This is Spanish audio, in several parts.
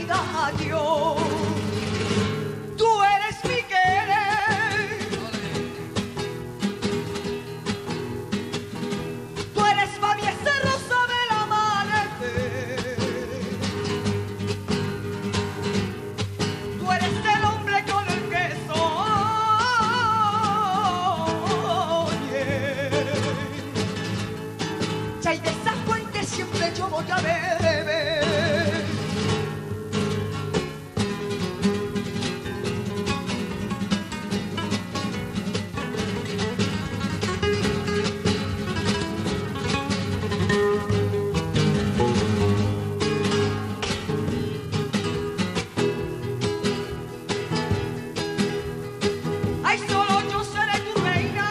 gallo. Tú eres mi querer, tú eres para mí esa rosa del amanecer, tú eres el hombre con el que soñé. Ya y de esa fuente siempre yo voy a beber. Ay, solo yo seré tu reina.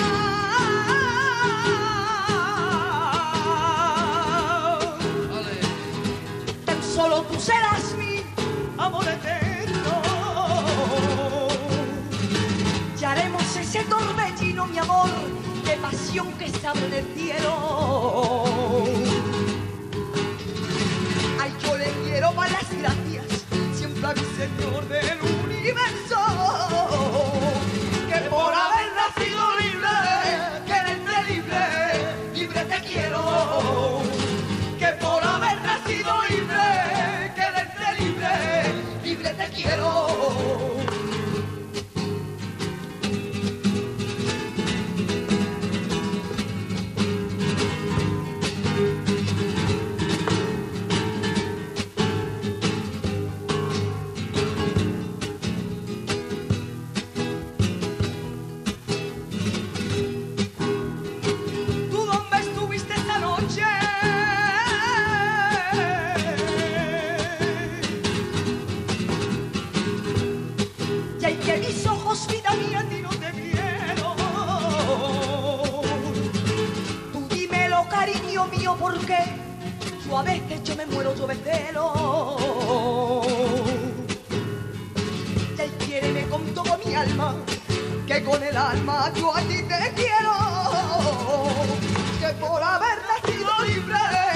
Tan solo tú serás mi amor eterno. Y haremos ese torbellino, mi amor, de pasión que se abre en el cielo. Ay, yo le quiero dar las gracias siempre a mi Señor del universo, que por haber nacido libre, quererte libre, libre te quiero. Que por haber nacido libre, quererte libre, libre te quiero. ¿Tú dónde estuviste esta noche? Y hay que mis ojos, vida mía, a ti no te vieron. Tú dímelo, cariño mío, porque yo a veces yo me muero yo de celo. Y ay, quiéreme con todo mi alma, que con el alma yo a ti te quiero. Que por haber nacido libre,